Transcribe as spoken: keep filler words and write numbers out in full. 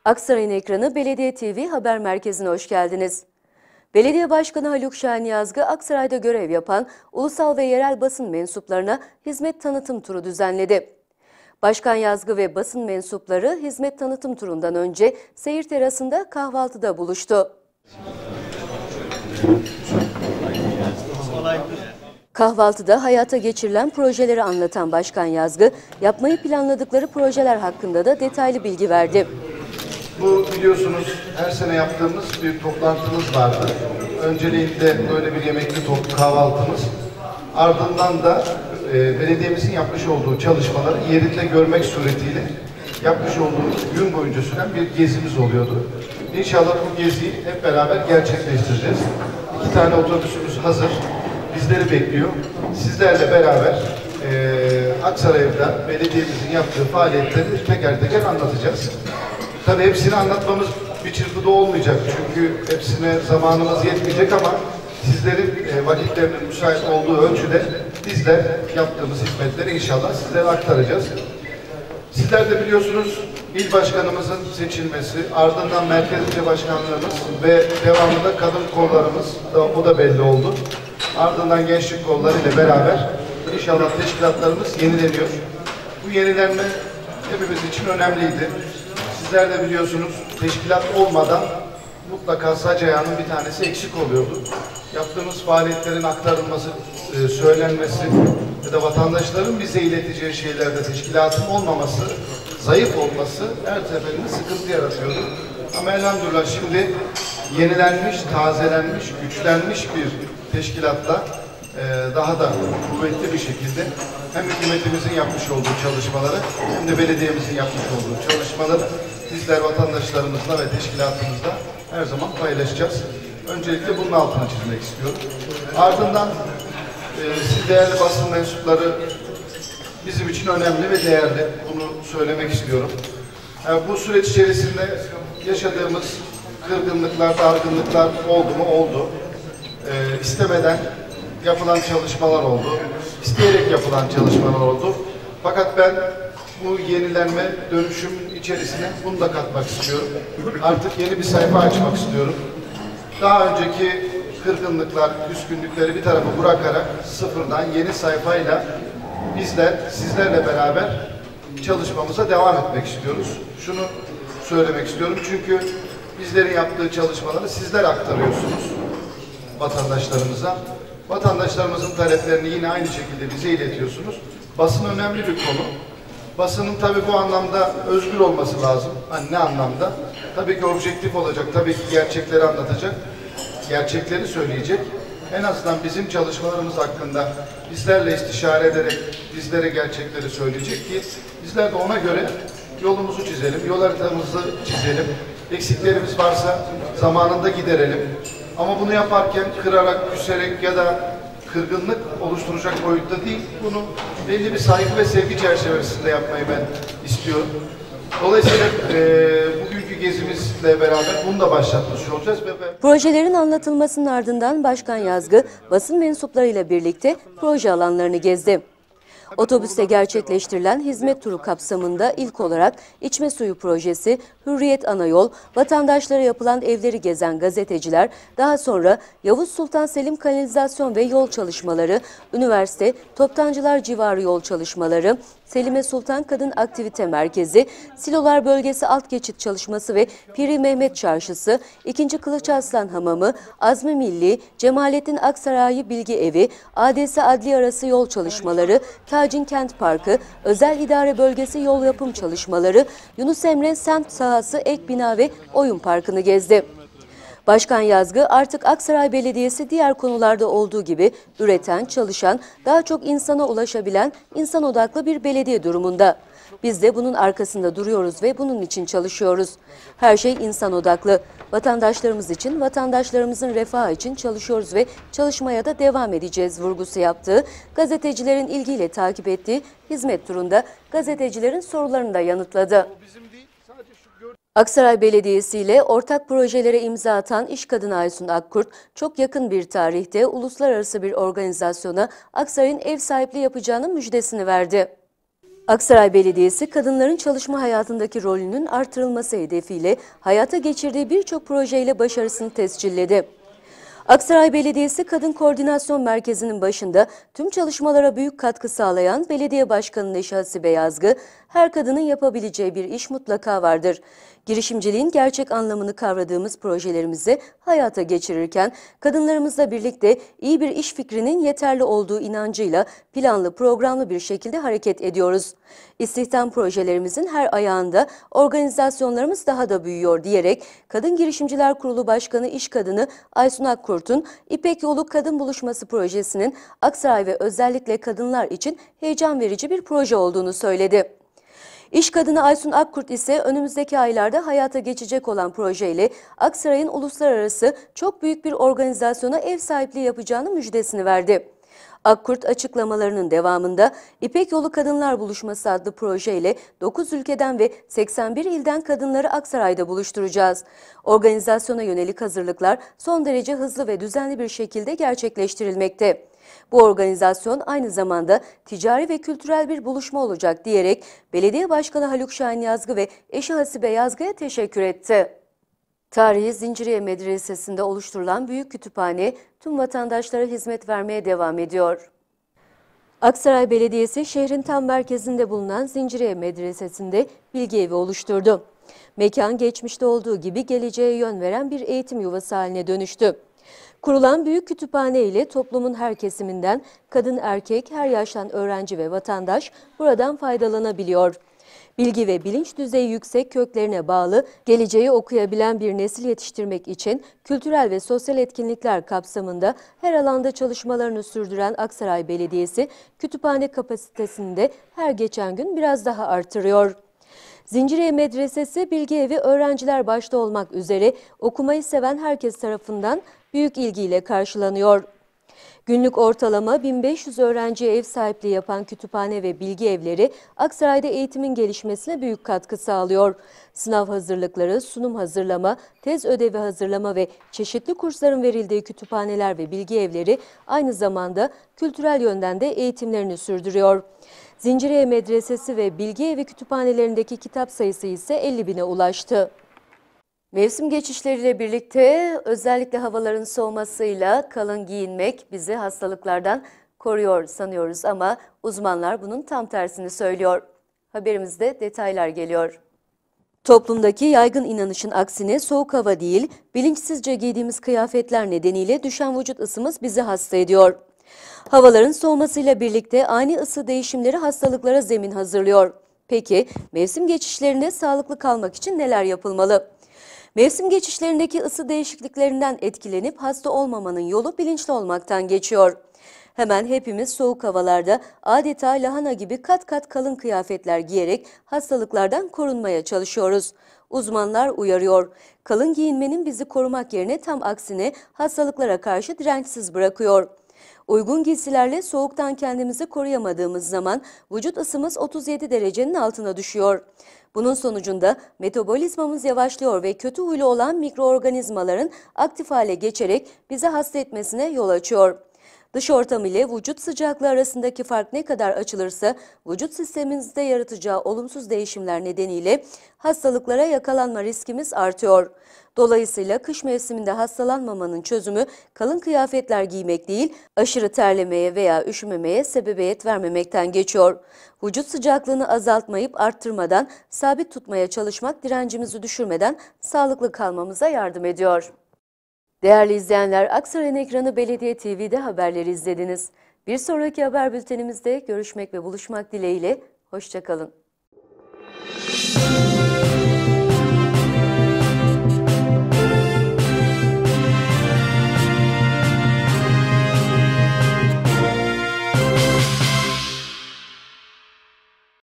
Aksaray'ın ekranı Belediye T V Haber Merkezi'ne hoş geldiniz. Belediye Başkanı Haluk Şahin Yazgı, Aksaray'da görev yapan ulusal ve yerel basın mensuplarına hizmet tanıtım turu düzenledi. Başkan Yazgı ve basın mensupları hizmet tanıtım turundan önce seyir terasında kahvaltıda buluştu. Kahvaltıda hayata geçirilen projeleri anlatan Başkan Yazgı, yapmayı planladıkları projeler hakkında da detaylı bilgi verdi. Bu biliyorsunuz her sene yaptığımız bir toplantımız vardı. Öncelikle böyle bir yemekli kahvaltımız. Ardından da e, belediyemizin yapmış olduğu çalışmaları yerinde görmek suretiyle yapmış olduğumuz gün boyunca süren bir gezimiz oluyordu. İnşallah bu geziyi hep beraber gerçekleştireceğiz. İki tane otobüsümüz hazır. Bizleri bekliyor. Sizlerle beraber e, Aksaray'da belediyemizin yaptığı faaliyetleri teker teker anlatacağız. Tabii hepsini anlatmamız bir çırpıda olmayacak. Çünkü hepsine zamanımız yetmeyecek ama sizlerin e, vakitlerinin müsait olduğu ölçüde bizler yaptığımız hizmetleri inşallah sizlere aktaracağız. Sizler de biliyorsunuz il başkanımızın seçilmesi, ardından merkez ilçe başkanlığımız ve devamında kadın kollarımız da, bu da belli oldu. Ardından gençlik kolları ile beraber inşallah teşkilatlarımız yenileniyor. Bu yenilenme hepimiz için önemliydi. Sizler de biliyorsunuz teşkilat olmadan mutlaka sac ayağının bir tanesi eksik oluyordu. Yaptığımız faaliyetlerin aktarılması, e, söylenmesi ya da vatandaşların bize ileteceği şeylerde teşkilatın olmaması, zayıf olması her seferinde sıkıntı yaratıyordu. Ama elhamdülillah şimdi yenilenmiş, tazelenmiş, güçlenmiş bir teşkilatla e, daha da kuvvetli bir şekilde hem hükümetimizin yapmış olduğu çalışmaları hem de belediyemizin yapmış olduğu çalışmaları bizler vatandaşlarımızla ve teşkilatımızla her zaman paylaşacağız. Öncelikle bunun altını çizmek istiyorum. Ardından e, siz değerli basın mensupları bizim için önemli ve değerli. Bunu söylemek istiyorum. Yani bu süreç içerisinde yaşadığımız kırgınlıklar, dargınlıklar oldu mu? Oldu. E, istemeden yapılan çalışmalar oldu. İsteyerek yapılan çalışmalar oldu. Fakat ben bu yenilenme, dönüşüm içerisine bunu da katmak istiyorum. Artık yeni bir sayfa açmak istiyorum. Daha önceki kırgınlıklar, küskünlükleri bir tarafa bırakarak sıfırdan yeni sayfayla bizler, sizlerle beraber çalışmamıza devam etmek istiyoruz. Şunu söylemek istiyorum çünkü bizlerin yaptığı çalışmaları sizler aktarıyorsunuz vatandaşlarımıza. Vatandaşlarımızın taleplerini yine aynı şekilde bize iletiyorsunuz. Basın önemli bir konu. Basının tabii bu anlamda özgür olması lazım. Hani ne anlamda? Tabii ki objektif olacak, tabii ki gerçekleri anlatacak, gerçekleri söyleyecek. En azından bizim çalışmalarımız hakkında bizlerle istişare ederek bizlere gerçekleri söyleyecek ki bizler de ona göre yolumuzu çizelim, yol haritamızı çizelim. Eksiklerimiz varsa zamanında giderelim. Ama bunu yaparken kırarak, küserek ya da kırgınlık oluşturacak boyutta değil, bunu belli bir saygı ve sevgi çerçevesinde yapmayı ben istiyorum. Dolayısıyla e, bugünkü gezimizle beraber bunu da başlatmış olacağız. Projelerin anlatılmasının ardından Başkan Yazgı, basın mensuplarıyla birlikte proje alanlarını gezdi. Otobüste gerçekleştirilen hizmet turu kapsamında ilk olarak içme suyu projesi, Hürriyet Anayol, vatandaşlara yapılan evleri gezen gazeteciler, daha sonra Yavuz Sultan Selim kanalizasyon ve yol çalışmaları, üniversite, Toptancılar civarı yol çalışmaları, Selime Sultan Kadın Aktivite Merkezi, Silolar Bölgesi alt geçit çalışması ve Piri Mehmet Çarşısı, ikinci. Kılıç Arslan Hamamı, Azmi Milli, Cemalettin Aksaray Bilgi Evi, A D S Adli arası yol çalışmaları, Kacin Kent Parkı, Özel İdare Bölgesi yol yapım çalışmaları, Yunus Emre Semt Sahası Ek Bina ve Oyun Parkı'nı gezdi. Başkan Yazgı artık Aksaray Belediyesi diğer konularda olduğu gibi üreten, çalışan, daha çok insana ulaşabilen, insan odaklı bir belediye durumunda. Biz de bunun arkasında duruyoruz ve bunun için çalışıyoruz. Her şey insan odaklı. Vatandaşlarımız için, vatandaşlarımızın refahı için çalışıyoruz ve çalışmaya da devam edeceğiz vurgusu yaptığı, gazetecilerin ilgiyle takip ettiği hizmet turunda gazetecilerin sorularını da yanıtladı. Aksaray Belediyesi ile ortak projelere imza atan iş kadını Aysun Akkurt, çok yakın bir tarihte uluslararası bir organizasyona Aksaray'ın ev sahipliği yapacağının müjdesini verdi. Aksaray Belediyesi, kadınların çalışma hayatındaki rolünün artırılması hedefiyle hayata geçirdiği birçok projeyle başarısını tescilledi. Aksaray Belediyesi Kadın Koordinasyon Merkezi'nin başında tüm çalışmalara büyük katkı sağlayan Belediye Başkanı'nın eşi Hasibe Yazgı, her kadının yapabileceği bir iş mutlaka vardır. Girişimciliğin gerçek anlamını kavradığımız projelerimizi hayata geçirirken, kadınlarımızla birlikte iyi bir iş fikrinin yeterli olduğu inancıyla planlı, programlı bir şekilde hareket ediyoruz. İstihdam projelerimizin her ayağında organizasyonlarımız daha da büyüyor diyerek Kadın Girişimciler Kurulu Başkanı İş Kadını Aysun Akkurt'un İpek Yolu Kadın Buluşması projesinin Aksaray ve özellikle kadınlar için heyecan verici bir proje olduğunu söyledi. İş Kadını Aysun Akkurt ise önümüzdeki aylarda hayata geçecek olan projeyle Aksaray'ın uluslararası çok büyük bir organizasyona ev sahipliği yapacağını müjdesini verdi. Akkurt açıklamalarının devamında İpek Yolu Kadınlar Buluşması adlı projeyle dokuz ülkeden ve seksen bir ilden kadınları Aksaray'da buluşturacağız. Organizasyona yönelik hazırlıklar son derece hızlı ve düzenli bir şekilde gerçekleştirilmekte. Bu organizasyon aynı zamanda ticari ve kültürel bir buluşma olacak diyerek Belediye Başkanı Haluk Şahin Yazgı ve eşi Hasibe Yazgı'ya teşekkür etti. Tarihi Zinciriye Medresesi'nde oluşturulan büyük kütüphane tüm vatandaşlara hizmet vermeye devam ediyor. Aksaray Belediyesi şehrin tam merkezinde bulunan Zinciriye Medresesi'nde bilgi evi oluşturdu. Mekan geçmişte olduğu gibi geleceğe yön veren bir eğitim yuvası haline dönüştü. Kurulan büyük kütüphane ile toplumun her kesiminden kadın, erkek, her yaştan öğrenci ve vatandaş buradan faydalanabiliyor. Bilgi ve bilinç düzeyi yüksek, köklerine bağlı, geleceği okuyabilen bir nesil yetiştirmek için kültürel ve sosyal etkinlikler kapsamında her alanda çalışmalarını sürdüren Aksaray Belediyesi, kütüphane kapasitesini de her geçen gün biraz daha artırıyor. Zinciriye Medresesi Bilgi Evi öğrenciler başta olmak üzere okumayı seven herkes tarafından büyük ilgiyle karşılanıyor. Günlük ortalama bin beş yüz öğrenciye ev sahipliği yapan kütüphane ve bilgi evleri Aksaray'da eğitimin gelişmesine büyük katkı sağlıyor. Sınav hazırlıkları, sunum hazırlama, tez ödevi hazırlama ve çeşitli kursların verildiği kütüphaneler ve bilgi evleri aynı zamanda kültürel yönden de eğitimlerini sürdürüyor. Zinciriye Medresesi ve bilgi evi kütüphanelerindeki kitap sayısı ise elli bine ulaştı. Mevsim geçişleriyle birlikte özellikle havaların soğumasıyla kalın giyinmek bizi hastalıklardan koruyor sanıyoruz ama uzmanlar bunun tam tersini söylüyor. Haberimizde detaylar geliyor. Toplumdaki yaygın inanışın aksine soğuk hava değil, bilinçsizce giydiğimiz kıyafetler nedeniyle düşen vücut ısımız bizi hasta ediyor. Havaların soğumasıyla birlikte ani ısı değişimleri hastalıklara zemin hazırlıyor. Peki mevsim geçişlerinde sağlıklı kalmak için neler yapılmalı? Mevsim geçişlerindeki ısı değişikliklerinden etkilenip hasta olmamanın yolu bilinçli olmaktan geçiyor. Hemen hepimiz soğuk havalarda adeta lahana gibi kat kat kalın kıyafetler giyerek hastalıklardan korunmaya çalışıyoruz. Uzmanlar uyarıyor. Kalın giyinmenin bizi korumak yerine tam aksine hastalıklara karşı dirençsiz bırakıyor. Uygun giysilerle soğuktan kendimizi koruyamadığımız zaman vücut ısımız otuz yedi derecenin altına düşüyor. Bunun sonucunda metabolizmamız yavaşlıyor ve kötü huylu olan mikroorganizmaların aktif hale geçerek bizi hasta etmesine yol açıyor. Dış ortam ile vücut sıcaklığı arasındaki fark ne kadar açılırsa vücut sistemimizde yaratacağı olumsuz değişimler nedeniyle hastalıklara yakalanma riskimiz artıyor. Dolayısıyla kış mevsiminde hastalanmamanın çözümü kalın kıyafetler giymek değil, aşırı terlemeye veya üşümemeye sebebiyet vermemekten geçiyor. Vücut sıcaklığını azaltmayıp arttırmadan, sabit tutmaya çalışmak direncimizi düşürmeden sağlıklı kalmamıza yardım ediyor. Değerli izleyenler, Aksaray'ın ekranı Belediye T V'de haberleri izlediniz. Bir sonraki haber bültenimizde görüşmek ve buluşmak dileğiyle, hoşça kalın.